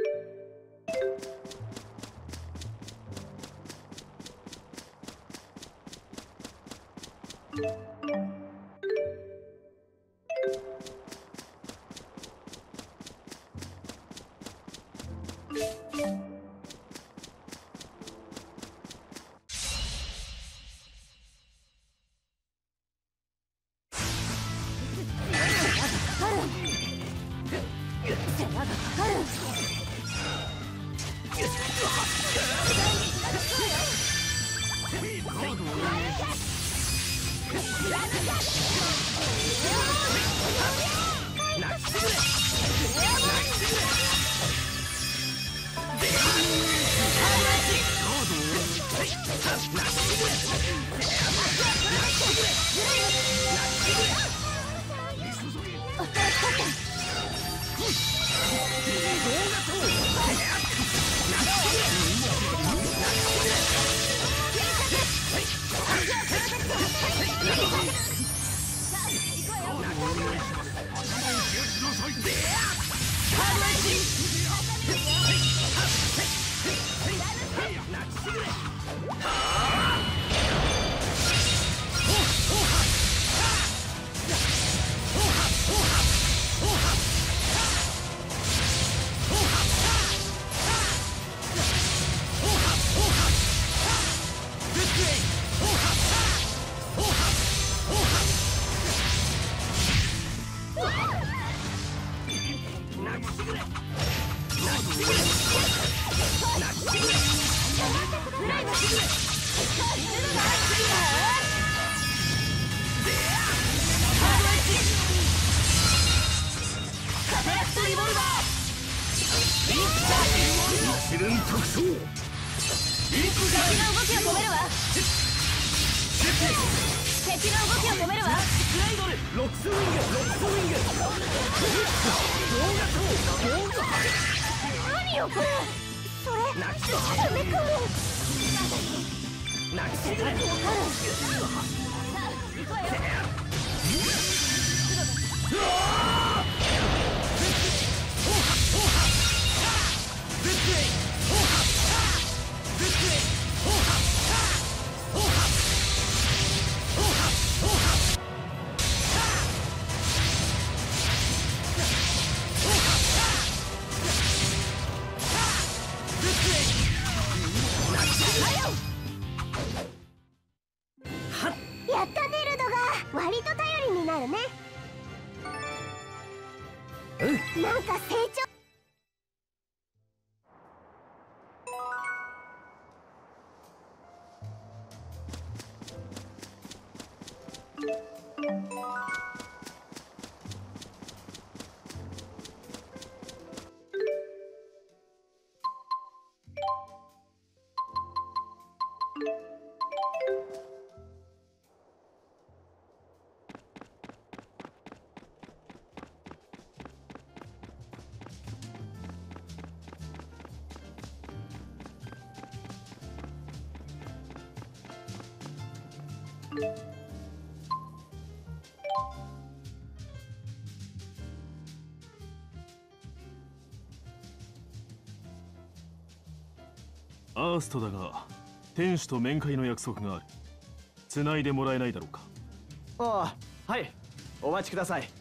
アーストだが、天使と面会の約束がある。繋いでもらえないだろうか。 ああ、はい。お待ちください。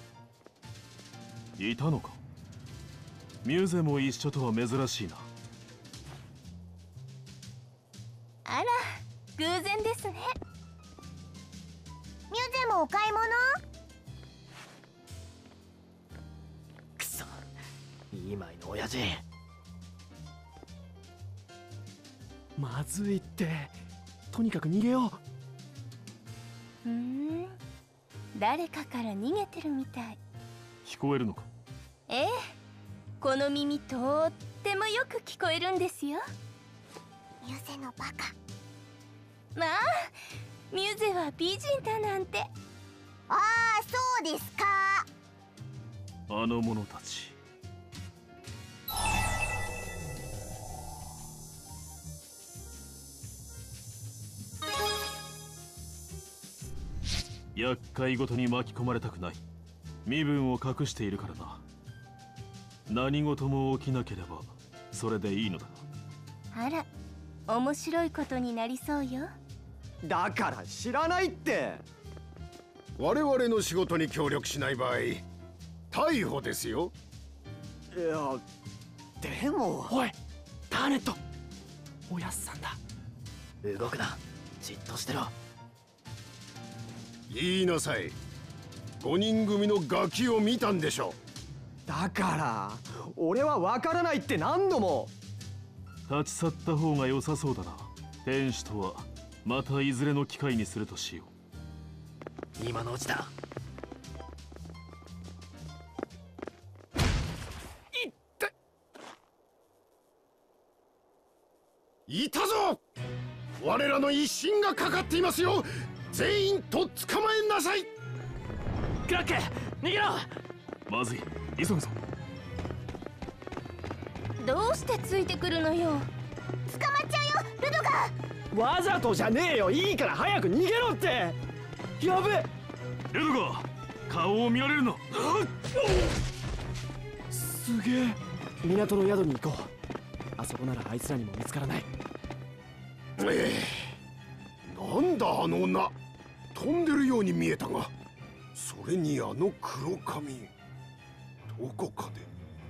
いたのか。ミュゼも一緒とは珍しいな。 あら、偶然ですね。ミュゼもお買い物？ くそ、いいまいの親父。まずいって。とにかく逃げよう。誰かから逃げてるみたい。 聞こえるのか？ ええ、この耳とってもよく聞こえるんですよ。ミュゼのバカ。まあ、ミュゼは美人だなんて。ああ、そうですか。 あの者たち。厄介ごとに巻き込まれたくない。身分を隠しているからな。 何事も起きなければそれでいいのだ。 あら、面白いことになりそうよ。 だから知らないって。 我々の仕事に協力しない場合逮捕ですよ。 いやでも。おいターネット、おやっさんだ。動くな、じっとしてろ。 言いなさい。5人組のガキを見たんでしょ。 だから俺は分からないって何度も。 立ち去った方が良さそうだな。天使とはまたいずれの機会にするとしよう。 今のうちだ。 いたぞ。我らの威信がかかっていますよ。全員とっ捕まえなさい。 クラック逃げろ。 まずい、急ぐぞ。 どうしてついてくるのよ。捕まっちゃうよルドガー。 わざとじゃねえよ。いいから早く逃げろって。やべえ。 ルドガー、顔を見られるな。 すげえ。港の宿に行こう。あそこならあいつらにも見つからない。 なんだあの女、飛んでるように見えたが、それにあの黒髪、どこかで。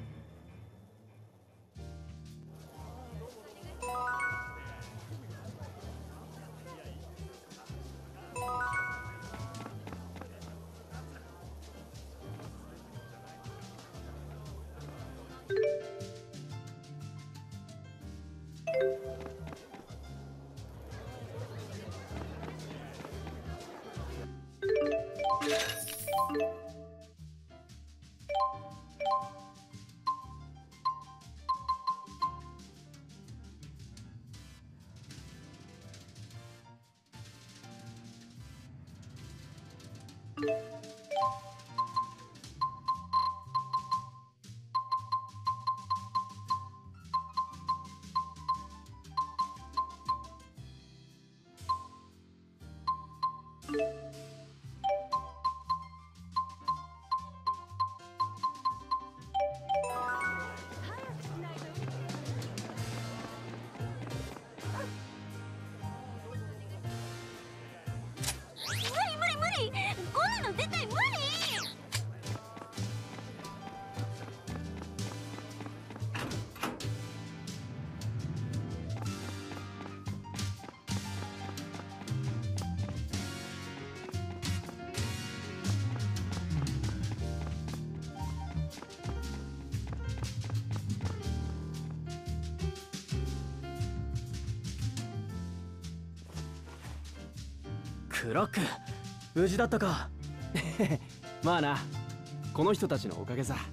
クロック、無事だったか。まあな、この人たちのおかげさ。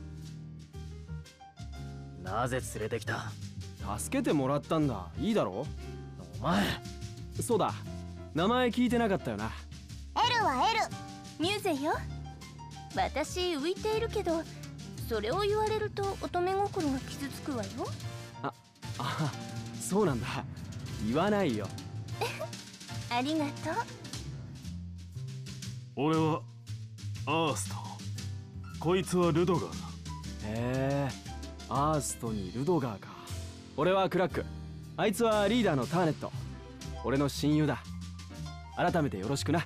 なぜ連れてきた？助けてもらったんだ。いいだろ。お前。そうだ、名前聞いてなかったよな。 エルはエル、ミューゼよ。私浮いているけど、それを言われると乙女心が傷つくわよ。 あ、そうなんだ。言わないよ。 ありがとう。 俺はアースト、こいつはルドガーだ。 へえ、アーストにルドガーか。俺はクラック、あいつはリーダーのターネット。俺の親友だ。改めてよろしくな。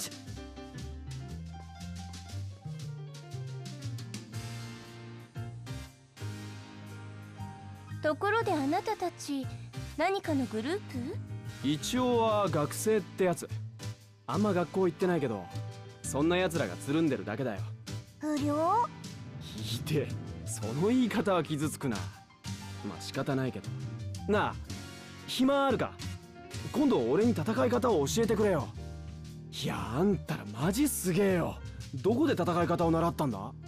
ところであなたたち何かのグループ？ 一応は学生ってやつ。あんま学校行ってないけど、そんな奴らがつるんでるだけだよ。 不良？ ひでえ、その言い方は傷つくな。まあ仕方ないけど。なあ、暇あるか？今度俺に戦い方を教えてくれよ。いや、あんたらマジすげえよ。どこで戦い方を習ったんだ？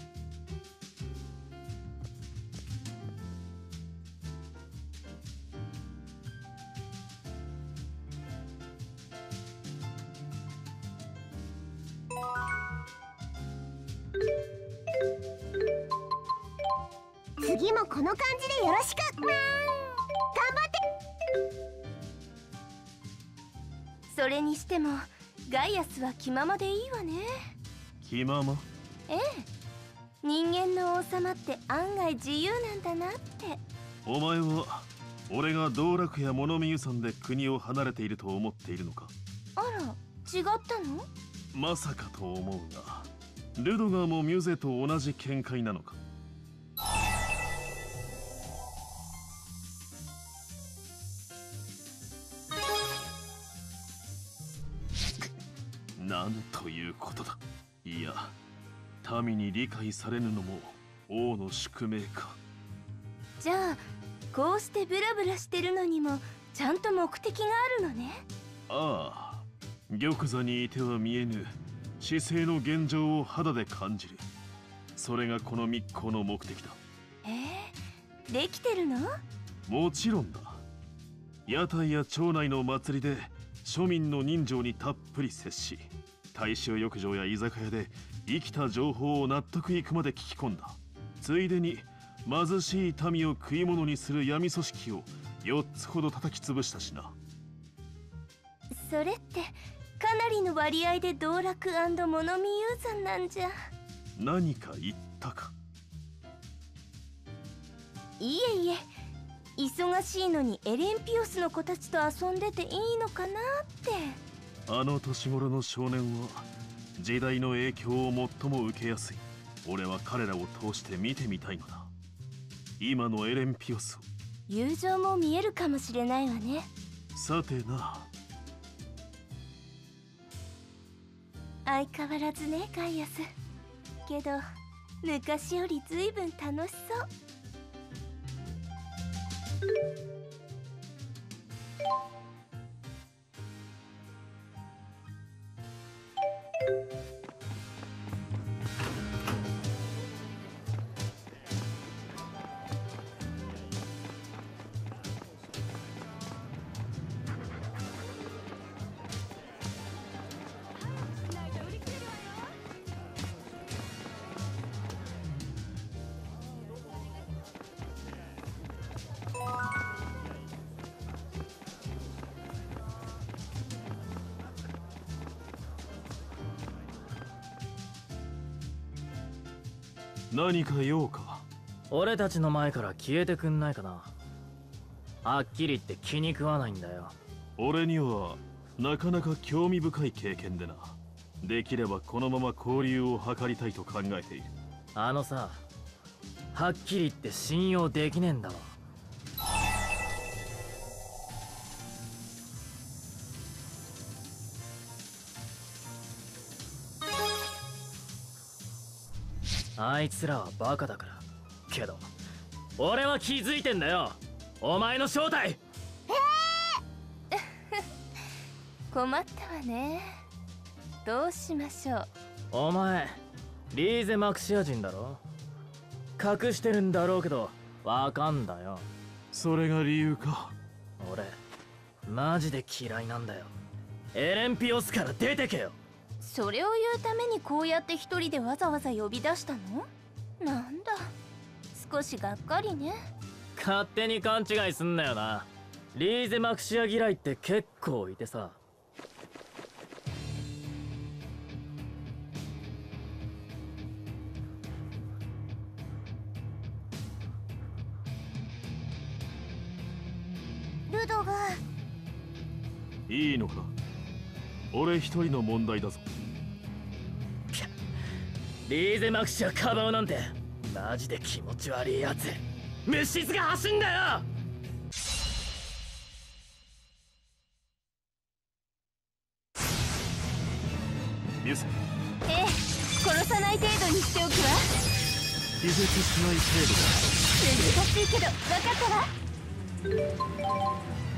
次もこの感じでよろしく。頑張って。それにしてもガイアスは気ままでいいわね。 気まま？ ええ、 人間の王様って案外自由なんだなって。 お前は俺が道楽や物見湯山で国を離れていると思っているのか？ あら、違ったの？ まさかと思うが、ルドガーもミュゼと同じ見解なのか？なんということだ。いや、民に理解されぬのも王の宿命か。 じゃあこうしてブラブラしてるのにもちゃんと目的があるのね。 ああ、玉座にいては見えぬ姿勢の現状を肌で感じる。それがこの密航の目的だ。 できてるの？ もちろんだ。屋台や町内の祭りで庶民の人情にたっぷり接し、大衆浴場や居酒屋で生きた情報を納得いくまで聞き込んだ。ついでに貧しい民を食い物にする闇組織を4つほど叩き潰したしな。 それってかなりの割合で道楽&物見遊山なんじゃ。 何か言ったか？ いえいえ、忙しいのにエレンピオスの子たちと遊んでていいのかなって。 あの年頃の少年は時代の影響を最も受けやすい。俺は彼らを通して見てみたいのだ。今のエレンピオスを。 友情も見えるかもしれないわね。 さてな。 相変わらずね、ガイアス。けど昔よりずいぶん楽しそう。 何か用か？ 俺たちの前から消えてくんないかな。はっきり言って気に食わないんだよ。 俺にはなかなか興味深い経験でな。できればこのまま交流を図りたいと考えている。 あのさ、はっきり言って信用できねえんだわ。あいつらはバカだから。けど俺は気づいてんだよ、お前の正体。 困ったわね。どうしましょう。 お前リーゼ・マクシア人だろ。隠してるんだろうけどわかんだよ。 それが理由か？ 俺マジで嫌いなんだよ。エレンピオスから出てけよ。 それを言うためにこうやって一人でわざわざ呼び出したの？なんだ、少しがっかりね。 勝手に勘違いすんなよな。リーゼ・マクシア嫌いって結構いてさ。 ルドがいいのか？俺一人の問題だぞ。 リーゼ・マクシアかばうなんてマジで気持ち悪いやつ。虫質が走んだよ。 ミュセ。 ええ、殺さない程度にしておくわ。 気絶しない程度だ。 難しいけど分かったわ。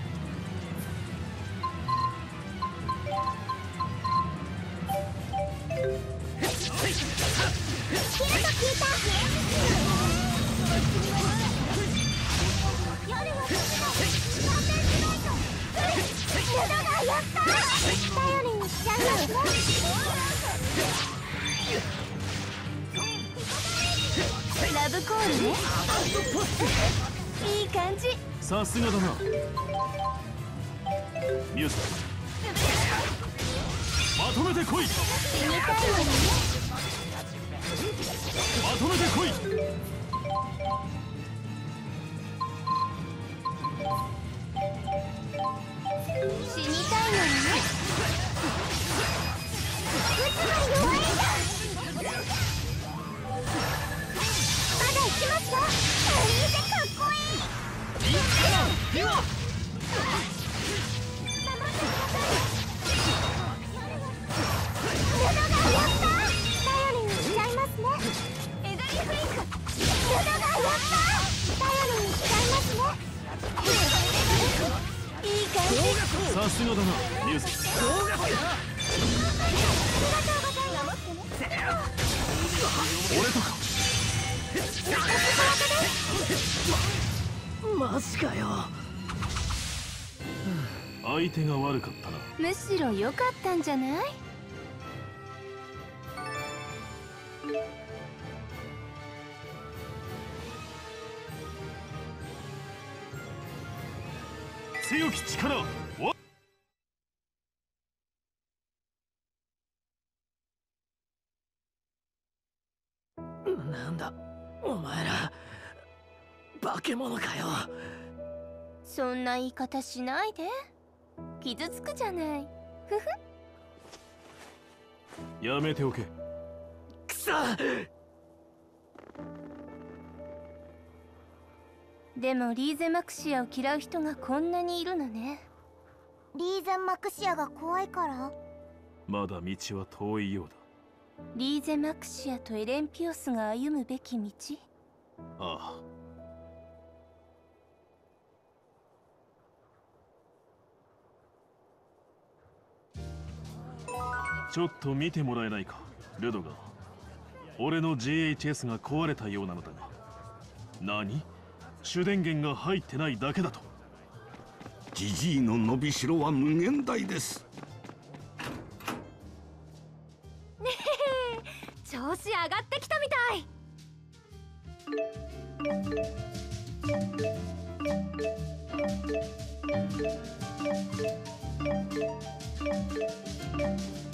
ラブコールね。いい感じ。 さすがだなミュセ。まとめてこい。 死にたいわね。 まとめてこい。 死にたいのにね。撃つが弱いんだ。まだ行きますよ。アリーゼかっこいい。 いっではルドがやった。頼りにしちゃいますね。エドリフリンク。ルドがやった。頼りにしちゃいますね。いい感じ。 さすがだなミューズ。 ありがとうございます。 俺とかマジかよ。 相手が悪かったな。 むしろ良かったんじゃない？ 強き力わなんだお前ら化け物かよ。 そんな言い方しないで。傷つくじゃない。ふふ。 やめておけ。 くそ。 でもリーゼマクシアを嫌う人がこんなにいるのね。リーゼマクシアが怖いから？ まだ道は遠いようだ。 リーゼマクシアとエレンピオスが歩むべき道？ ああ。ちょっと見てもらえないかルドガー。俺の GHS が壊れたようなのだが。何？主電源が入ってないだけだと。 ジジイの伸びしろは無限大です。 ねえ、調子上がってきたみたい。